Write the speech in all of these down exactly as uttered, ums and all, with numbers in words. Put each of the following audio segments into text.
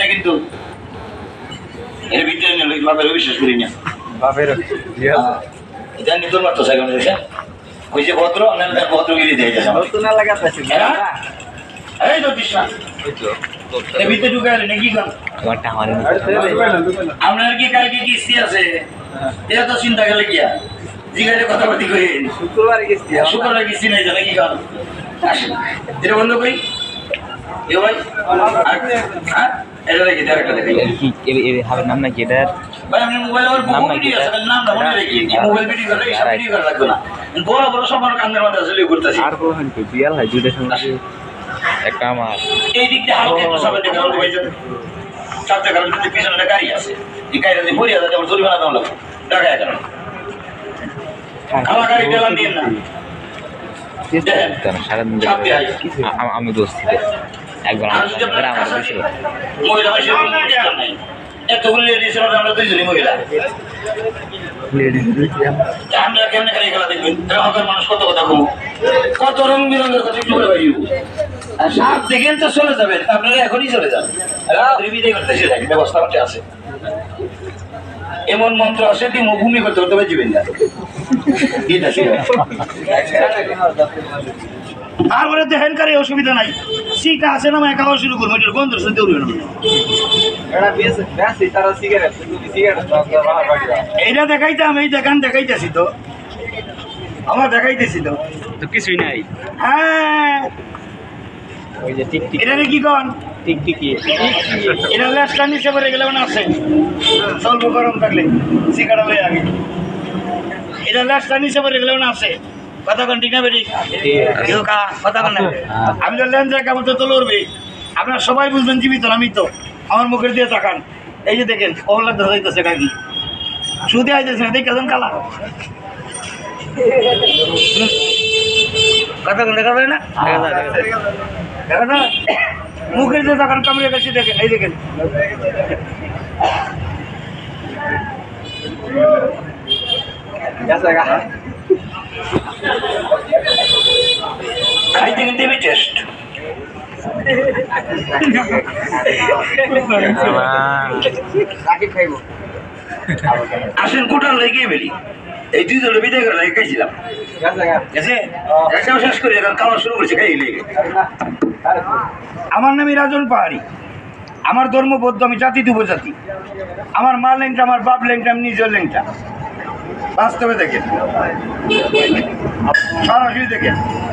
কিন্তু এর ভিতরে নিয়ে বাপের বিশ্বাস করি না বাপের এটা নিতে পারতো সেখানে এসে ওই যে ভদ্র ভদ্রগিরি দিয়ে যাচ্ছে না লাগাতে এই তো কৃষ্ণা এর ভিতরে ঢুকে গেলেন কি করেন আপনার কি কালকে কিস্তি আছে এটা তো চিন্তা গেলে গিয়া জিগারে কথাবার্তি করি শুক্রবার কিস্তি শুক্রবার কিস্তি নাই জানে কি করেন আসেন এটা বন্ধ করি এ ভাই হ্যাঁ এটা রেখে দেওয়ার একটা দেখি নাম নাকি এটার ভাই আপনি মোবাইল আমার বহু ভিডিও আছে নামটা মনে রেখে মোবাইল ভিডিও করে সব ভিডিও করা লাগবে না বড় বড় সব আমার কান্দের মধ্যে আসলে করতেছি আর কোন কি বিয়াল হয় দুইটা সঙ্গে একটা আমার এই দিক দিয়ে হালকা একটু সবাই দেখে আমাকে ভাইজান চারটে কারণ যদি পিছনে একটা গাড়ি আছে এই গাড়িটা দিয়ে ভরিয়ে দেয় যেমন জরিমানা দেওয়া লাগবে টাকা এখানে আমার গাড়ি টেলান দিয়ে না আমি দোস্ত একবার মহিলা এতগুলো লেডিস আমরা দুইজনই মহিলা আমরা কেমনে গাড়ি খেলা দেখবেন গ্রাহকের মানুষ কত কথা কম কত রং বিরঙের কথা একটু করে বাইব আর সাপ দেখেন তো চলে যাবেন আপনারা এখনই চলে যান রাত্রি বিদায় করতে সে থাকে ব্যবস্থা করতে আছে এমন মন্ত্র আছে তুই ভূমি করতে করতে পারছিবেন না তারপরে দেখেন কারে অসুবিধা নাই শিকা আছে না একা শুরু করবো এটার গন্ধ শুনতে উঠবে না এইটা দেখাইতাম এই দেখান দেখাইতেছি তো আমার দেখাইতেছি তো তো কিছুই নাই হ্যাঁ ওই যে টিকটিক এটা কি কন টিকটিকি এটা লেসটা নিচে পড়ে গেলে মানে আছে স্বল্প গরম থাকলে শিকাটা লয়ে আগে এটা লেসটা নিচে পড়ে গেলে মানে আছে কথা কন ঠিক না বেটি কথা কন না আমি তো লেন যাই কেমন তো লড়বে আপনারা সবাই বুঝবেন জীবিত আমি তো আমার মুখের দিয়ে তাকান এই যে দেখেন কমলা দেখা যাইতেছে কাকি শুধু আইতেছে না দেখে কেমন কালা কথা কন দেখা যায় না দেখা যায় মুখের দিয়ে তাকান কামড়ে গেছি দেখেন এই দেখেন খাইতে কিন্তু দেবে টেস্ট আসেন কোটার লেগে বেলি এই দুই জনে বিদায় করে লাগে খাইছিলাম একটাও শেষ করে এখন খাওয়া শুরু করেছে খাই লেগে আমার নামই রাজন পাহাড়ি আমার ধর্ম বৌদ্ধ আমি জাতি উপজাতি আমার মা লেংটা আমার বাপ লেংটা আমি নিজের লেংটা বাস্তবে দেখেন সরাসরি দেখেন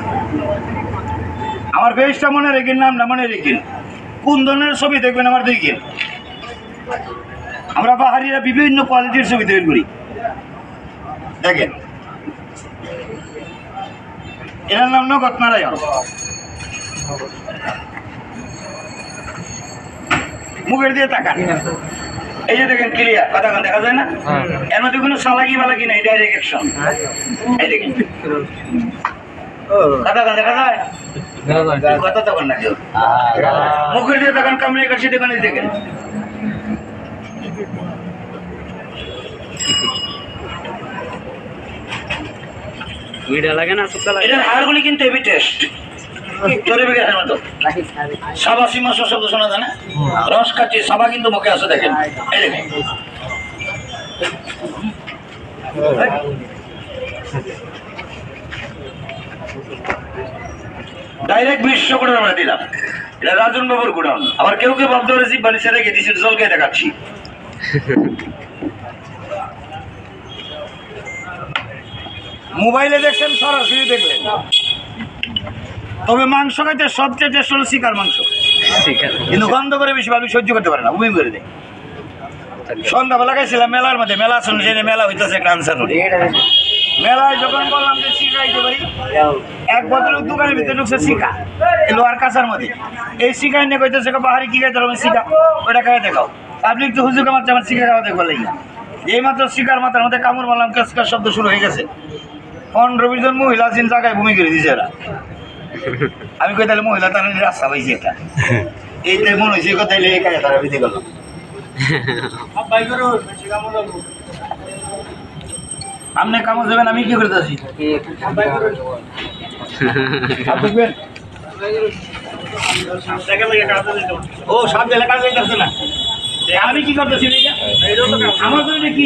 আমার ফেসটা মনে রেখেন নামটা মনে রেখেন কোন ধরনের ছবি দেখবেন আমার দেখেন আমরা পাহাড়িরা বিভিন্ন কোয়ালিটির ছবি তৈরি করি দেখেন এর নাম নগদ নারায়ণ মুখের দিয়ে তাকান এই যে দেখেন ক্লিয়ার কথা দেখা যায় না এর মধ্যে কোনো সালাকি বালাকি নাই ডাইরেক্ট অ্যাকশন এই দেখেন কথা দেখা যায় কথা তখন না কেউ মুখের দিয়ে তাকান কামড়ে কাছে দেখেন এই দেখেন ভিডিও লাগে না সুতলা এটার হাড়গুলি কিন্তু হেভি টেস্ট তোরে বেগার মতো সাবা সীমা শব্দ শোনা যায় না রস কাটি সাবা কিন্তু মুখে আছে দেখেন এই দেখেন ডাইরেক্ট বিশ্ব গোডাউন আমরা দিলাম এটা রাজন বাবুর গোডাউন আবার কেউ কেউ ভাবতে পারে জিব্বা নিচে রেখে দিচ্ছি জলকে দেখাচ্ছি মোবাইলে দেখছেন সরাসরি দেখলেন তবে মাংস খাইতে সবচেয়ে টেস্ট হলো শিকার মাংস কিন্তু গন্ধ করে বেশি ভালো সহ্য করতে পারে না বমি করে দেয় সন্ধ্যাবেলা গেছিলাম মেলার মধ্যে মেলা শুনে মেলা হইতেছে একটা আনসার মেলায় যখন বললাম যে শিকা খাইতে পারি এক বছরের দোকানের ভিতরে ঢুকছে শিকা লোহার কাঁচার মধ্যে এই শিকা নিয়ে কইতেছে পাহাড়ি কি খাইতে হবে শিকা ওইটা খাই দেখাও আপনি একটু হুজুর মারছে আমার শিকা খাওয়া দেখবো লাগে এই মাত্র শিকার মাথার মধ্যে কামড় মারলাম কেসকার শব্দ শুরু হয়ে গেছে পনেরো বিশ জন মহিলা চিন জায়গায় ভূমি করে দিয়েছে এরা আমি কই তাহলে মহিলা তার রাস্তা পাইছি এটা এইটাই মনে হয়েছে তাইলে এই কাজে তারা বিধি করলাম আপনি কামড় দেবেন আমি কি করতে আছি ও সব জেলা কাজ যাইতেছে না আমি কি করতেছি আমার জন্য কি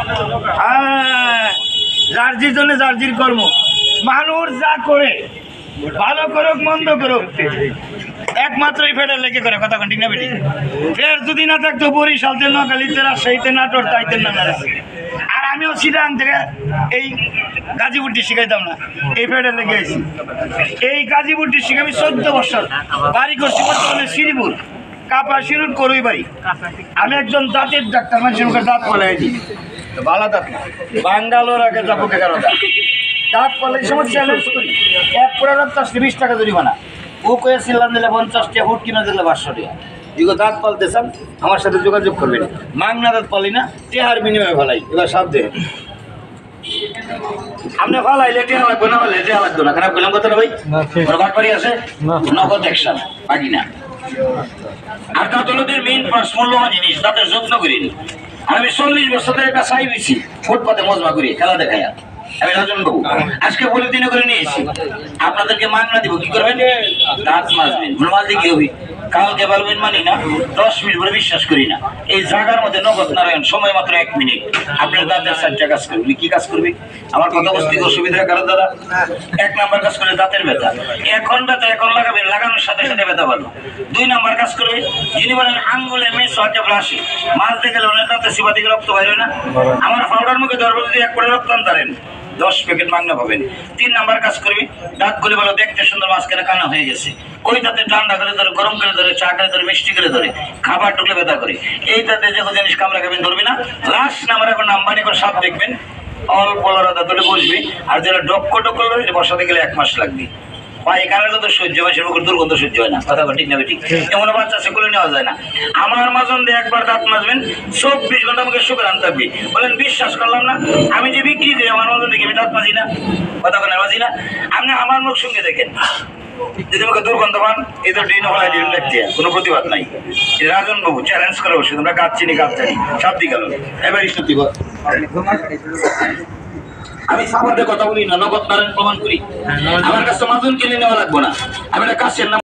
জার্জির জন্য জার্জির কর্ম মানুষ যা করে ভালো করুক মন্দ করুক একমাত্র এই ফেডার লেগে করে কথা ঠিক না বেটি ফের যদি না থাকতো বরিশালতে নোয়াখালীতে রাজশাহীতে নাটোর তাইতেন না আর আমিও চিটাং থেকে এই গাজীপুর ডিস্ট্রিক্ট শিখাইতাম না এই ফেডার লেগে আছি এই গাজীপুর ডিস্ট্রিক্ট আমি চোদ্দ বছর বাড়ি করছি বর্তমানে শ্রীপুর কাপা শিরুর করুই বাড়ি আমি একজন দাঁতের ডাক্তার মানুষের মুখে দাঁত পালাই দিই ভালো দাঁত বাঙ্গালোর আগে যাবো এগারো দাঁত দাঁত পালাই সময় চ্যালেঞ্জ করি এক পুরা রক্ত আসলে বিশ টাকা জরিমানা ও কয়ে সিলান দিলে পঞ্চাশ টাকা হুট কিনে দিলে পাঁচশো টাকা এগুলো দাঁত পালতে চান আমার সাথে যোগাযোগ করবেন মাংনা দাঁত পালি না টেহার বিনিময়ে ভালাই এবার সাপ দেবেন আপনি ভালাইলে টেহা লাগবে না হলে টেহা লাগবে না খারাপ করলাম কথাটা ভাই বাটপাড়ি আছে নগদ একশন বাকি না আর দাঁতলদের মেইন পার্স মূল্যবান জিনিস দাঁতের যত্ন করিনি আর আমি চল্লিশ বছরের একটা চাই বেশি ফুটপাতে মজমা করি খেলা দেখায় আমি রাজন বাবু আজকে বলে দিনে করে নিয়েছি আপনাদেরকে মাংনা দিব কি করবেন দাঁত মাজবেন মাল দিয়ে কি হবি কালকে বলবেন মানি না দশ মিনিট পরে বিশ্বাস করি না এই জায়গার মধ্যে নগদ নারায়ণ সময় মাত্র এক মিনিট আপনার দাঁতের চারটা কাজ করবি কি কাজ করবি আমার কথা বসতে অসুবিধা কারণ দাদা এক নাম্বার কাজ করে দাঁতের ব্যথা এক ঘন্টাতে এখন লাগাবেন লাগানোর সাথে সাথে ব্যথা পারবো দুই নাম্বার কাজ করবে যিনি বলেন আঙ্গুলে মেস হচ্ছে ব্রাশি মাছ দেখে গেলে ওনার দাঁতের সিপা থেকে রক্ত বাইরে না আমার পাউডার মুখে ধরবো যদি এক করে রক্ত আনতারেন দশ প্যাকেট মাংনা পাবেন তিন নাম্বার কাজ করবি দাঁত গুলি বলো দেখতে সুন্দর মাঝখানে কানা হয়ে গেছে ওই দাঁতে ঠান্ডা করে ধরে গরম করে ধরে চা করে ধরে মিষ্টি করে ধরে খাবার টুকলে ব্যথা করে এই দাঁতে যে জিনিস কামড়া খাবেন ধরবি না লাস্ট নাম্বার এখন নাম্বানি করে সাপ দেখবেন অল্প লড়া দাঁতলে বসবি আর যেটা ডক্ক টক্ক লড়ে বসাতে গেলে এক মাস লাগবে পায়খানার যত সহ্য হয় সেরকম দুর্গন্ধ সহ্য হয় না কথা ঠিক না ঠিক এমন বাচ্চা সেগুলো নেওয়া যায় না আমার মাজন দিয়ে একবার দাঁত মাজবেন চব্বিশ ঘন্টা আমাকে সুখে আনতে থাকবি বলেন বিশ্বাস করলাম না আমি যে বিক্রি করি আমার মাজন দেখি আমি দাঁত মাজি না কথা কেন মাজি না আপনি আমার মুখ সঙ্গে দেখেন যদি আমাকে দুর্গন্ধ পান এই তো ডিন হলাই ডিন লাগছে কোনো প্রতিবাদ নাই রাজন বাবু চ্যালেঞ্জ করে বসে তোমরা কাজ চিনি কাজ জানি সব দিকে গেল এবার ইস্যু দিব আমি সামনে কথা বলি না নগদ নারায়ণ প্রমাণ করি আমার কাছে মাজন কিনে নেওয়া লাগবো না আমি একটা কাছের নাম